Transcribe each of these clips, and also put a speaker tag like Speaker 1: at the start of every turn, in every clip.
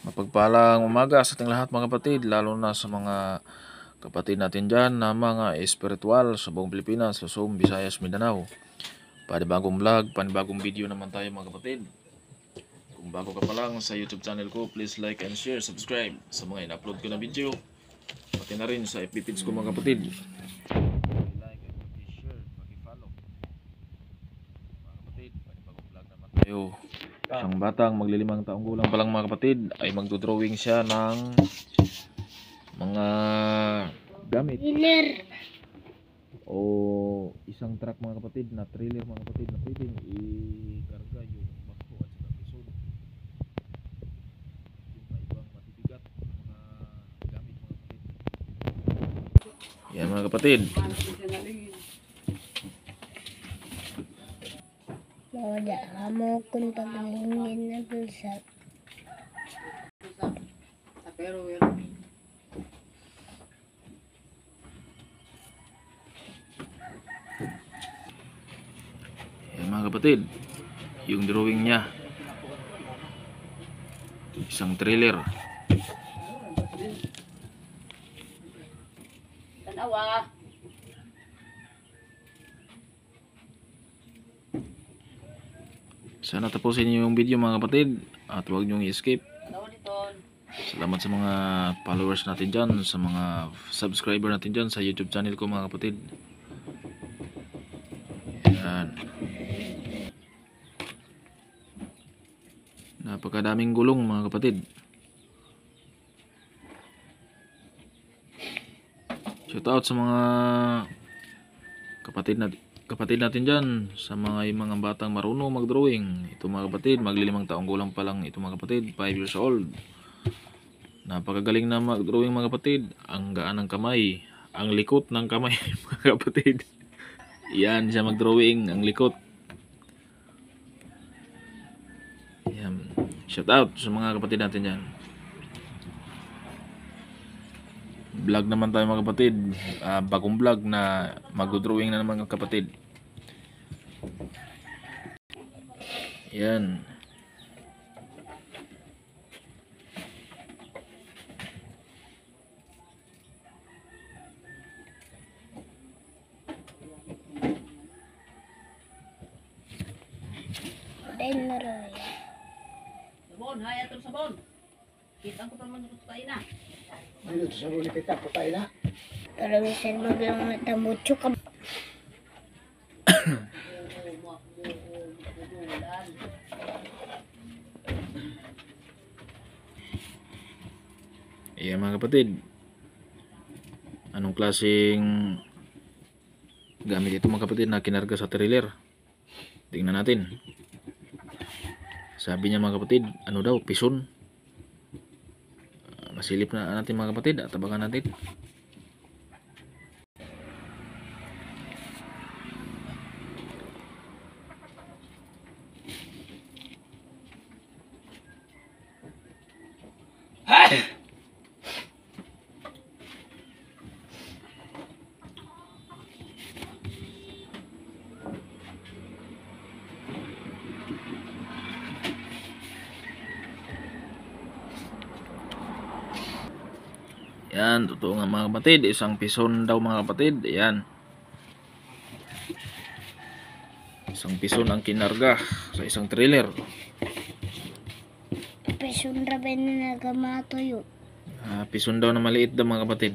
Speaker 1: Mapagpalang umaga sa ating lahat mga kapatid, lalo na sa mga kapatid natin dyan na mga espiritual sa buong Pilipinas, Luzon, Visayas, Mindanao. Panibagong vlog, panibagong video naman tayo mga kapatid. Kung bago ka pa lang sa YouTube channel ko, please like and share, subscribe sa mga in-upload ko na video. Pati na rin sa FB page ko mga kapatid. Like and share, paki-follow. Mga kapatid, panibagong vlog naman tayo. Isang batang maglilimang taong gulang pa lang mga kapatid ay magdodrawing siya ng mga gamit o isang truck mga kapatid na trailer mga kapatid na pwedeng i-karga yung bako at saka pison, yung ibang matibigat mga gamit mga kapatid. Yan mga kapatid.
Speaker 2: Wala mo kung paglingin na dulsat. Pero
Speaker 1: Yan mga kapatid, yung drawing niya, isang trailer.
Speaker 2: tanawa.
Speaker 1: Sana tapusin niyo yung video mga kapatid at huwag niyo i-skip. Salamat sa mga followers natin dyan, sa mga subscriber natin dyan sa YouTube channel ko mga kapatid. Yan. Napakadaming gulong mga kapatid. Shout out sa mga kapatid natin dyan, sa mga batang marunong mag-drawing. Ito mga kapatid, maglilimang taong gulang pa lang ito mga kapatid, 5 years old. Napakagaling na mag-drawing mga kapatid. Ang gaan ng kamay, ang likot ng kamay mga kapatid. Yan siya mag-drawing, ang likot. Yan. Shout out sa mga kapatid natin dyan. Vlog naman tayo mga kapatid, bagong vlog na mag-drawing na naman mga kapatid. Yan.
Speaker 2: Dahil na rin.
Speaker 3: Sabon, hay atong sabon. Kita ko pa man sa tayo na.
Speaker 4: Dito sa muli kita po tayo na.
Speaker 2: Pero minsan maglang matamutso ka.
Speaker 1: Ayan mga kapatid, anong klaseng gamit ito mga kapatid na kinarga sa trailer? Tingnan natin. Sabi niya mga kapatid, ano daw, pison. Masilip na natin mga kapatid at tabakan natin. Yan, totoo nga mga kapatid, isang pison daw mga kapatid. Ayan, isang pison ang kinarga sa isang trailer.
Speaker 2: Pesun raben na nagamato yun.
Speaker 1: Pison daw na maliit daw mga kapatid.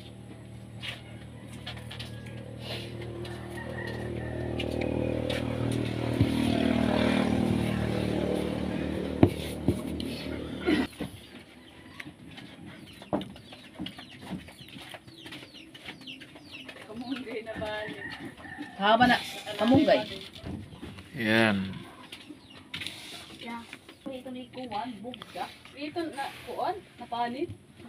Speaker 3: Haba na, kamunggay.
Speaker 1: Ayan.
Speaker 3: Ito ni kuwan, bugda. Ito na kuwan, napanit.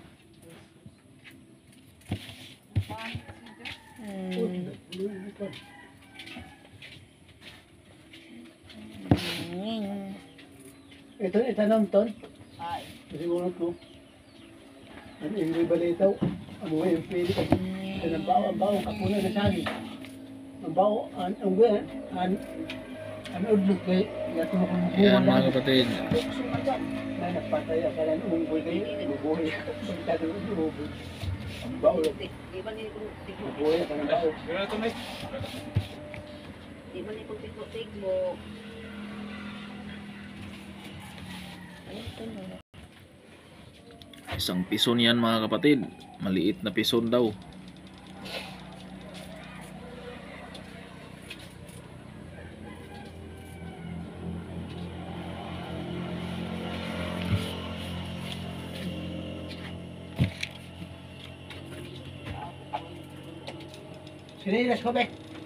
Speaker 4: Ito, itanong ton.
Speaker 3: Ay.
Speaker 4: Kasi unod ko. Ang ingay balitaw. Ang mga yung pwede ka. Ang bao kapuna na sagi. Ang bao, ang Ano udlot kay yatulog ko
Speaker 1: Ayan mga kapatid.
Speaker 4: na nagpatay akala nung unggoy kayo. Bubuhay. Pagkado ng unggoy. Ang baul.
Speaker 3: Di ba ni kung tigmo?
Speaker 4: Bubuhay ka ng baul.
Speaker 3: Di ba ni kung tigmo?
Speaker 1: Isang pison yan mga kapatid. Maliit na pison daw.
Speaker 4: Sinilas ko be.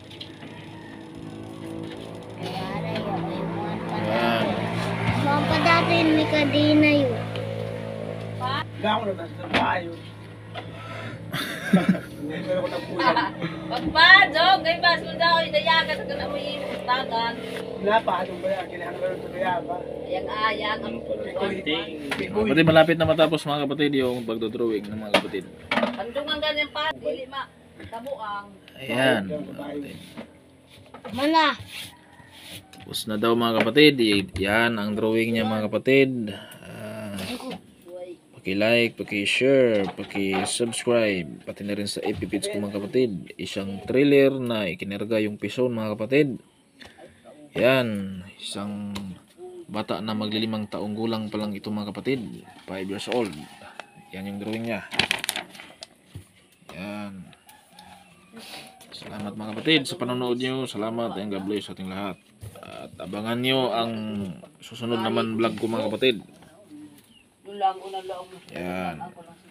Speaker 2: Kaya rin yung may mga
Speaker 1: Ayan.
Speaker 2: mga padatin ni kadina yun.
Speaker 4: Gaw na basta tayo. Pero ko tapuyan.
Speaker 3: Pagpadog, kay bas mo daw idayaga sa kana mo tagan.
Speaker 4: Napado ba yan? Kinahanglan ko kaya ba?
Speaker 3: Yang ayang ang
Speaker 4: Pikoy.
Speaker 1: Kapatid, malapit na matapos mga kapatid yung pagdodrawing ng mga kapatid.
Speaker 3: Andungan ganyan pa, dili ma kabuang.
Speaker 1: Ayan mga kapatid.
Speaker 2: Mala.
Speaker 1: Tapos na daw mga kapatid. Yan ang drawing niya mga kapatid. Paki-like, paki-share, paki-subscribe, pati na rin sa FB page ko mga kapatid. Isang trailer na ikinarga yung pison mga kapatid. Yan, isang bata na maglilimang taong gulang pa lang ito mga kapatid. 5 years old. Yan yung drawing niya. Yan. Salamat mga kapatid sa panonood nyo. Salamat and God bless sa ating lahat. At abangan nyo ang susunod naman vlog ko mga kapatid.
Speaker 3: Dulang unang laong.
Speaker 1: Yan.
Speaker 3: Ako lang.